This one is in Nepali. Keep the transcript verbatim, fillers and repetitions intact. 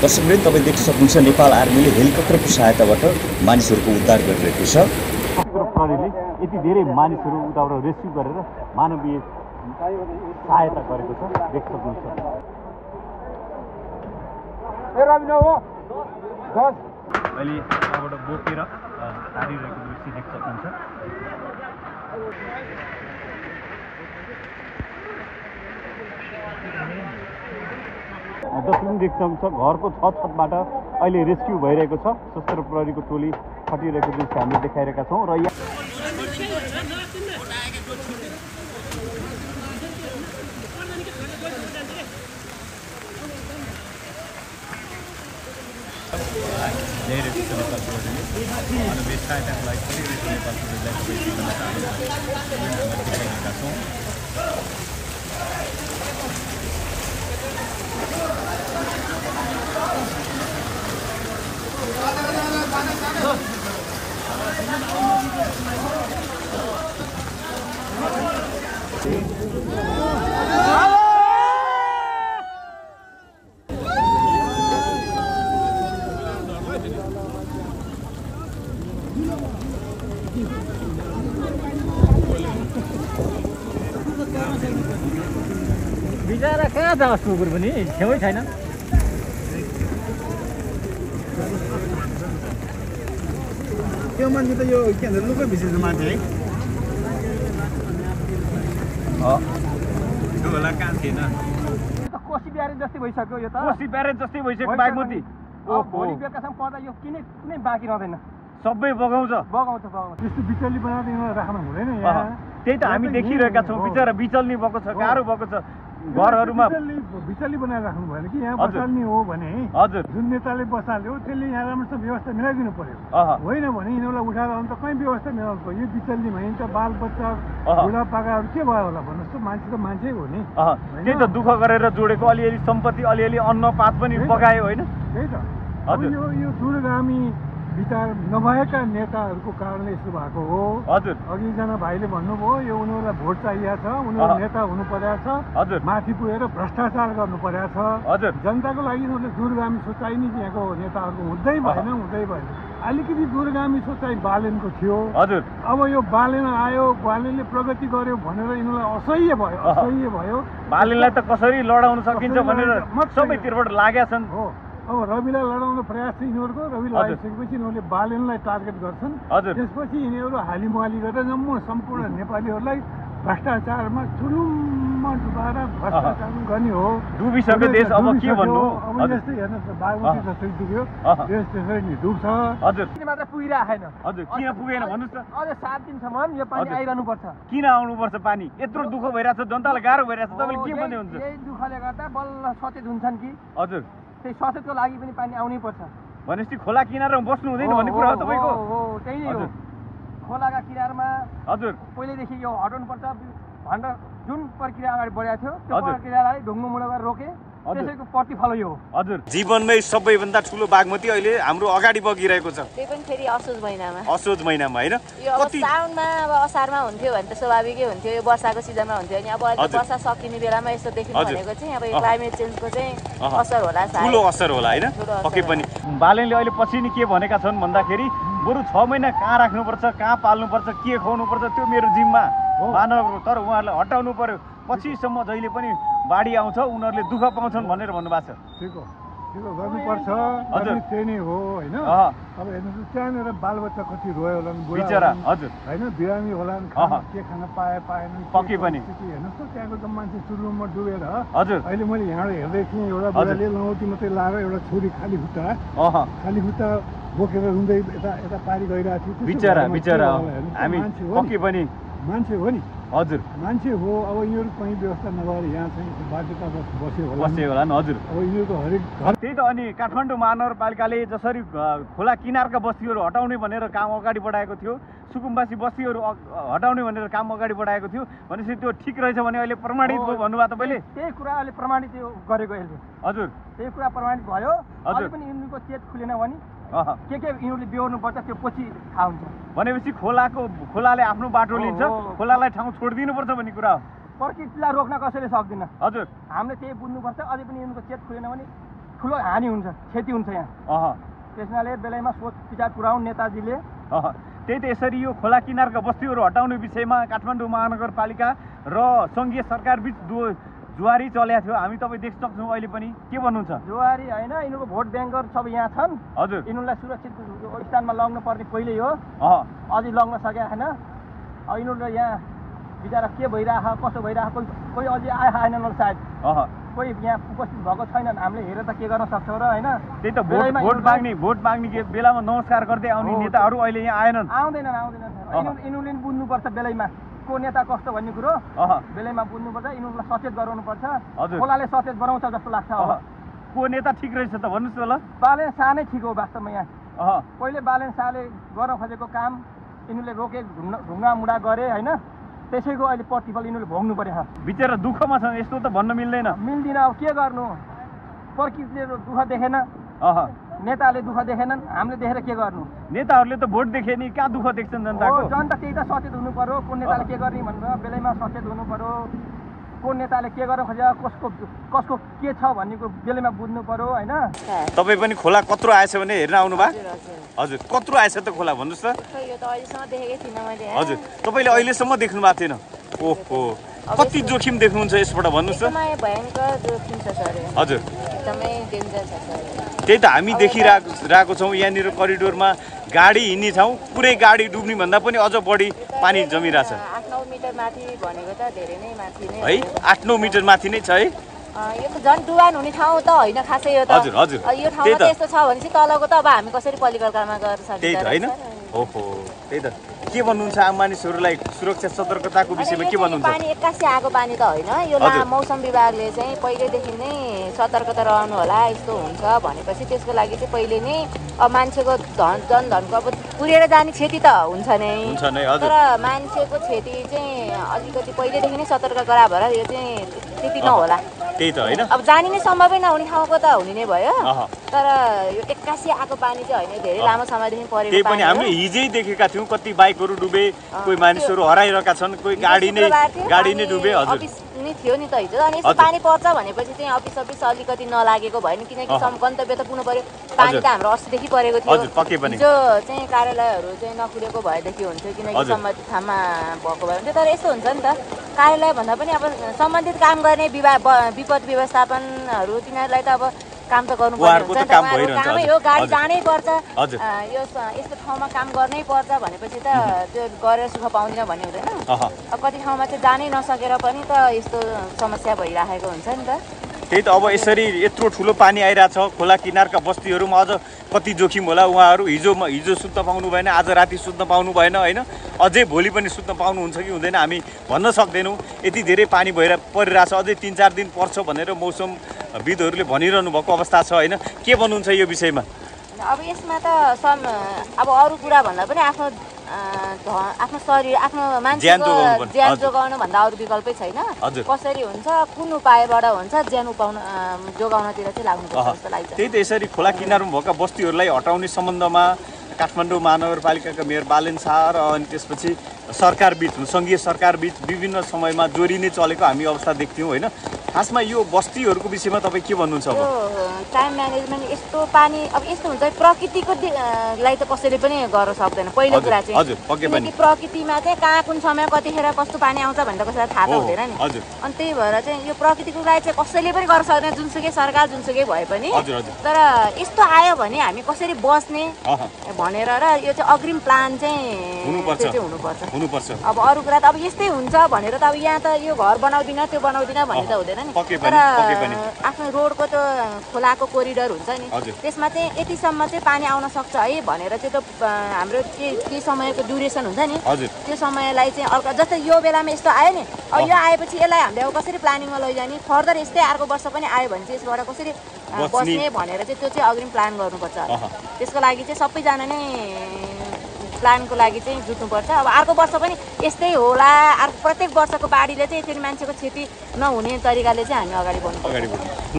दर्शकवृन्द तपाईँ देख्न सक्नुहुन्छ नेपाल आर्मीले हेलिकप्टरको सहायताबाट मानिसहरूको उद्धार गरिरहेको छ। प्रहरीले यति धेरै मानिसहरू उताबाट रेस्क्यु गरेर मानवीय सहायता गरेको छ, देख्न सक्नुहुन्छ। अहिले यहाँबाट बोकेर तारिरहेको दृश्य देख्न सक्नुहुन्छ। दर्शक देख्न सक्नुहुन्छ घरको छत छतबाट अहिले रेस्क्यु भइरहेको छ। सशस्त्र प्रहरीको टोली खटिरहेको दृश्य हामीले देखाइरहेका छौँ र यहाँ धेरै नेपाल प्रहरीले मानवीय सहायताको लागि गरिरहेको नेपाल प्रहरीलाई देखाइरहेका छौँ। बिचरा कहाँ जाओस् कुकुर पनि छेउै छैन। त्यो मान्छे त यो के भन्छ लुकै भिसेको मान्छे है। त्यो होला कहाँ थिएन कोसी ब्यारेज जस्तै भइसक्यो यो त। कोसी ब्यारेज जस्तै भइसक्यो बागमती। भोलि बेलुकासम्म पर्दा यो किनै कुनै बाँकी रहँदैन, सबै बगाउँछ बगाउँछ बगाउँछ। त्यस्तो बिचल्ली बनाएर राख्नु हुँदैन यहाँ। त्यही त हामी देखिरहेका छौँ। बिचरा बिचल्नी भएको छ, गाह्रो भएको छ। घरहरूमा बिचल्ली बनाएर राख्नु भएन कि यहाँ बसाल्ने हो भने हजुर जुन नेताले बसाल्यो त्यसले यहाँ राम्रोसँग व्यवस्था मिलाइदिनु पर्यो। होइन भने यिनीहरूलाई उठाएर अन्त कहीँ व्यवस्था मिलाउनु पर्यो। यो बिचल्ली भने त बाल बच्चा बुढापाकाहरू के भयो होला भन्नुहोस् त। मान्छे त मान्छे हो नि। त्यही त दुःख गरेर जोडेको अलिअलि सम्पत्ति अलिअलि अन्नपात पनि पकायो होइन। त्यही त अब यो यो दूरगामी विचार नभएका नेताहरूको कारणले यस्तो भएको हो। हजुर अघि एकजना भाइले भन्नुभयो यो उनीहरूलाई भोट चाहिएको छ, उनीहरू नेता हुनु परेको छ, हजुर माथि पुगेर भ्रष्टाचार गर्नु परेको छ। हजुर जनताको लागि उनीहरूले दूरगामी सोचाइ नि यहाँको नेताहरूको हुँदै भएन हुँदै भएन। अलिकति दूरगामी सोचाइ बालेनको थियो। हजुर अब यो बालेन आयो, बालेनले प्रगति गर्यो भनेर यिनीहरूलाई असह्य भयो असह्य भयो। बालेनलाई त कसरी लडाउन सकिन्छ भनेर सबैतिरबाट लागेका छन्। हो अब रविलाई लडाउनु प्रयास छ यिनीहरूको। रविलाई आइसकेपछि यिनीहरूले बालेनलाई टार्गेट गर्छन्। त्यसपछि यिनीहरू हालिमुहाली गरेर जम्मू सम्पूर्ण नेपालीहरूलाई भ्रष्टाचारमा चुरुम्म डुबाएर भ्रष्टाचार गर्ने हो। डुबिसक्यो देश, अब के भन्नु। अब यस्तै हेर्नुहोस् न, बागमती जस्तै डुब्यो देश त्यसरी नै डुब्छ। हजुर मात्र पुगिरहेको छैन। हजुर किन पुगेन भन्नुहोस् त। अझै सात दिनसम्म यो पानी आइरहनु पर्छ। किन आउनुपर्छ पानी? यत्रो दुःख भइरहेछ, जनतालाई गाह्रो भइरहेछ, तपाईँले के भन्ने हुन्छ? यही दुःखले गर्दा बल्ल सचेत हुन्छन् कि हजुर त्यही सचेतको लागि पनि पानी आउनै पर्छ। भनेपछि खोला किनारमा बस्नु हुँदैन भन्ने कुरा हो तपाईँको? हो त्यही नै हो। खोलाका किनारमा हजुर पहिलेदेखि यो हटाउनु पर्छ भनेर जुन प्रक्रिया अगाडि बढाएको थियो त्यो प्रक्रियालाई ढुङ्गोमुढो गरेर रोके, त्यसैको प्रतिफल यो हो। हजुर जीवनमै सबैभन्दा ठुलो बागमती अहिले हाम्रो अगाडि बगिरहेको छ। त्यही पनि फेरि असोज महिनामा असोज महिनामा होइन। यो अब साउनमा अब असारमा हुन्थ्यो भने त स्वाभाविकै हुन्थ्यो, यो वर्षाको सिजनमा हुन्थ्यो नि। अब अहिले वर्षा सकिने बेलामा यस्तो देखिनु भनेको चाहिँ अब यो क्लाइमेट चेन्जको चाहिँ असर होला, ठुलो असर होला होइन। पक्कै पनि बालेनले अहिले पछि नि के भनेका छन् भन्दाखेरि बरु छ महिना कहाँ राख्नुपर्छ, कहाँ पाल्नुपर्छ, के खुवाउनुपर्छ त्यो मेरो जिम्मा मानव, तर उहाँहरूलाई हटाउनु पर्यो। पछिसम्म जहिले पनि बाढी आउँछ उनीहरूले दुःख पाउँछन् भनेर भन्नुभएको छ। ठिक हो, ठिक हो, गर्नुपर्छ। हजुर त्यही नै हो होइन। अब हेर्नुहोस् त्यहाँनिर बालबच्चा कति रोयो होला नि बिचरा। हजुर होइन बिरामी होला नि, के खान पाए पाएन पक्कै पनि। हेर्नुहोस् त त्यहाँको त मान्छे सुरुमा डुबेर। हजुर अहिले मैले यहाँबाट हेर्दै थिएँ एउटा बुढाले लौटी मात्रै लाएर एउटा छोरी खाली खुट्टा खाली खुट्टा बोकेर रुँदै यता यता पारी गइरहेको थियो। बिचरा बिचरा हामी पक्कै पनि मान्छे हो नि। हजुर मान्छे हो। अब यिनीहरू कहीँ व्यवस्था नगरेर यहाँ चाहिँ बाध्यता बस्यो होला बस्यो होला नि। हजुर अब यिनीहरूको हरेक घर त्यही त। अनि काठमाडौँ महानगरपालिकाले जसरी खोला किनारका बस्तीहरू हटाउने भनेर काम अगाडि बढाएको थियो, सुकुम्बासी बस्तीहरू हटाउने भनेर काम अगाडि बढाएको थियो, भनेपछि त्यो ठिक रहेछ भने अहिले प्रमाणित भयो भन्नुभयो तपाईँले? त्यही कुरा अहिले प्रमाणित गरेको यसले। हजुर त्यही कुरा प्रमाणित भयो। अहिले पनि यिनीहरूको चेत खुलेन भने के के यिनीहरूले बेहोर्नु पर्छ त्यो पछि थाहा हुन्छ। भनेपछि खोलाको खोलाले आफ्नो बाटो लिन्छ, खोलालाई ठाउँ छोडिदिनुपर्छ भन्ने कुरा हो। प्रकृतिलाई रोक्न कसैले सक्दैन। हजुर हामीले त्यही बुझ्नुपर्छ। अझै पनि यिनीहरूको चेत खुलेन भने ठुलो हानि हुन्छ, क्षति हुन्छ यहाँ। अह त्यसैले बेलैमा सोच विचार पुर्याउनु नेताजीले। अह त्यही त यसरी यो खोला किनारका बस्तीहरू हटाउने विषयमा काठमाडौँ महानगरपालिका र सङ्घीय सरकार बिच जुवारी चलेको थियो, हामी तपाईँ देख्न सक्छौँ। अहिले पनि के भन्नुहुन्छ? जुवारी होइन, यिनीहरूको भोट ब्याङ्कहरू सब यहाँ छन्। हजुर, यिनीहरूलाई सुरक्षित स्थानमा लग्न पर्ने पहिल्यै हो, अझै लग्न सकेको छैन। अब यिनीहरूले यहाँ बिचरा के भइरहेछ, कसो भइरहेछ, कोही कोही अझै आए आएनन् सायद, कोही यहाँ उपस्थित भएको छैनन्। हामीले हेरेर त के गर्न सक्छौँ र होइन। त्यही त भोट भोट माग्ने भोट माग्ने बेलामा नमस्कार गर्दै आउने नेताहरू अहिले यहाँ आएनन्, आउँदैनन् आउँदैनन् यिनीहरूले बुझ्नुपर्छ बेलैमा को नेता कस्तो भन्ने कुरो बेलैमा बुझ्नुपर्छ। यिनीहरूलाई सचेत गराउनुपर्छ। खोलाले सचेत बनाउँछ जस्तो लाग्छ। अब को नेता ठिक रहेछ त भन्नुहोस् न ल। बालेन शाह नै ठिक हो वास्तवमा। यहाँ पहिले बालेन शाहले गर्न खोजेको काम यिनीहरूले रोके, ढुङ्गा मुढा गरे होइन, त्यसैको अहिले प्रतिफल यिनीहरूले भोग्नु पर्यो। बिचरा दुःखमा छन्, यस्तो त भन्न मिल्दैन। मिल्दिन, अब के गर्नु, प्रकृतिले दुःख देखेन, नेताले दुःख देखेनन्, हामीले देखेर के गर्नु। नेताहरूले त भोट देखे नि, कहाँ दुःख देख्छन् जनताको। जनता त्यही त सचेत हुनु पर्यो, कुन नेताले के गर्ने भनेर बेलैमा सचेत हुनु पर्यो। कुन नेताले के गर्न खोजेको, कसको कसको के छ भन्ने कुरो बेलैमा बुझ्नु पर्यो होइन। तपाईँ पनि खोला कत्रो आएछ भने हेर्न आउनु भयो? हजुर, कत्रो आएछ त खोला भन्नुहोस् त। हजुर, तपाईँले अहिलेसम्म देख्नु भएको थिएन? ओहो, कति जोखिम देख्नुहुन्छ यसबाट भन्नुहोस् त। हजुर, त्यही त हामी देखिरहेको रहेको छौँ। यहाँनिर करिडोरमा गाडी हिँड्ने ठाउँ पुरै गाडी डुब्ने भन्दा पनि अझ बढी पानी जमिरहेछ है। आठ नौ मिटर माथि नै छ है। यो त झन् डुबान हुने ठाउँ त होइन खासै यो त। हजुर हजुर, यो ठाउँमा त यस्तो छ भने चाहिँ तलको त अब हामी कसरी परिकल्पना गर्न सक्छौँ? त्यही त होइन। ओहो, त्यही त के भन्नुहुन्छ आम मानिसहरूलाई सुरक्षा सतर्कताको विषयमा के भन्नुहुन्छ? पानी एक्कासी आएको पानी त होइन यो। मौसम विभागले चाहिँ पहिल्यैदेखि नै सतर्कता रहनु होला, यस्तो हुन्छ भनेपछि त्यसको लागि चाहिँ पहिले नै अब मान्छेको धन जनधनको अब पुरेर जाने क्षति त हुन्छ नै, तर मान्छेको क्षति चाहिँ अलिकति पहिल्यैदेखि नै सतर्क गरा भएर यो चाहिँ त्यति नहोला। त्यही त होइन, अब जाने नै सम्भवै नहुने ठाउँको त हुने नै भयो, तर यो एक्कासी आएको पानी चाहिँ होइन, धेरै लामो समयदेखि परेको त्यही पनि हामीले हिजै देखेका थियौँ। कति बाइकहरू डुबे, कोही मानिसहरू हराइरहेका छन्, कोही गाडी नै गाडी नै डुबे। हजुर, अफिस नि थियो नि त हिजो, अनि यस्तो पानी पर्छ भनेपछि चाहिँ अफिस अफिस अलिकति नलागेको भयो नि, किनकि गन्तव्य त पुग्नु पर्यो। पानी त हाम्रो अस्तिदेखि परेको थियो, हिजो चाहिँ कार्यालयहरू चाहिँ नखुलेको भएदेखि हुन्थ्यो, किनकि सम्बन्धित ठाउँमा भएको भयो हुन्थ्यो। तर यस्तो हुन्छ नि त, कार्यालय भन्दा पनि अब सम्बन्धित काम गर्ने विभाग विपद व्यवस्थापनहरू तिनीहरूलाई त अब काम त गर्नुपर्ने हुन्छ नि त, कामै हो, गाडी जानै पर्छ, यो यस्तो ठाउँमा काम गर्नै पर्छ भनेपछि त त्यो गरेर सुख पाउँदैन भन्ने हुँदैन। अब कति ठाउँमा चाहिँ जानै नसकेर पनि त यस्तो समस्या भइराखेको हुन्छ नि त। त्यही त अब यसरी यत्रो ठुलो पानी आइरहेछ, खोला किनारका बस्तीहरूमा अझ कति जोखिम होला। उहाँहरू हिजो हिजो सुत्न पाउनु भएन, आज राति सुत्न पाउनु भएन होइन, अझै भोलि पनि सुत्न पाउनुहुन्छ कि हुँदैन हामी भन्न सक्दैनौँ। यति धेरै पानी भएर परिरहेछ, अझै तिन चार दिन पर्छ भनेर मौसमविदहरूले भनिरहनु भएको अवस्था छ होइन। के भन्नुहुन्छ यो विषयमा? अब यसमा त सम अब अरू कुरा भन्दा पनि आफ्नो आफ्नो शरीर आफ्नो मान्छेको ज्यान जोगाउनु भन्दा अरू विकल्पै छैन। कसरी हुन्छ, कुन उपायबाट हुन्छ ज्यान उपाउन जोगाउनतिर चाहिँ लाग्नुपर्छ जस्तो लाग्छ। त्यही त यसरी खोला किनारमा भएका बस्तीहरूलाई हटाउने सम्बन्धमा काठमाडौँ महानगरपालिकाका मेयर बालेन शाह र अनि त्यसपछि सरकार बिच सङ्घीय सरकार बिच विभिन्न समयमा जोरी नै चलेको हामी अवस्था देख्थ्यौँ होइन। खासमा यो बस्तीहरूको विषयमा तपाईँ के भन्नुहुन्छ? अब टाइम म्यानेजमेन्ट यस्तो पानी अब यस्तो हुन्छ, प्रकृतिको लाई त कसैले पनि गर्न सक्दैन पहिलो कुरा चाहिँ, किनकि प्रकृतिमा चाहिँ कहाँ कुन समय कतिखेर कस्तो पानी आउँछ भनेर कसैलाई थाहा त हुँदैन नि। अनि त्यही भएर चाहिँ यो प्रकृतिको लागि चाहिँ कसैले पनि गर्न सक्दैन, जुनसुकै सरकार जुनसुकै भए पनि। तर यस्तो आयो भने हामी कसरी बस्ने भनेर र यो चाहिँ अग्रिम प्लान चाहिँ हुनुपर्छ। अब अरू कुरा त अब यस्तै हुन्छ भनेर त अब यहाँ त यो घर बनाउँदिन त्यो बनाउँदिन भन्ने त हुँदैन नि। तर आफ्नो रोडको त्यो खोलाको कोरिडोर हुन्छ नि, त्यसमा चाहिँ यतिसम्म चाहिँ पानी आउन सक्छ है भनेर चाहिँ त हाम्रो के के समयको ड्युरेसन हुन्छ नि, त्यो समयलाई चाहिँ अर्को जस्तै यो बेलामा यस्तो आयो नि, अब यो आएपछि यसलाई हामीले अब कसरी प्लानिङमा लैजाने, फर्दर यस्तै अर्को वर्ष पनि आयो भने चाहिँ यसबाट कसरी बस्ने भनेर चाहिँ त्यो चाहिँ अग्रिम प्लान गर्नुपर्छ। त्यसको लागि चाहिँ सबैजना नै प्लानको लागि चाहिँ जुट्नुपर्छ। अब अर्को वर्ष पनि यस्तै होला, अर्को प्रत्येक वर्षको बाढीले चाहिँ यसरी मान्छेको क्षति नहुने तरिकाले चाहिँ हामी अगाडि बढ्नुपर्छ।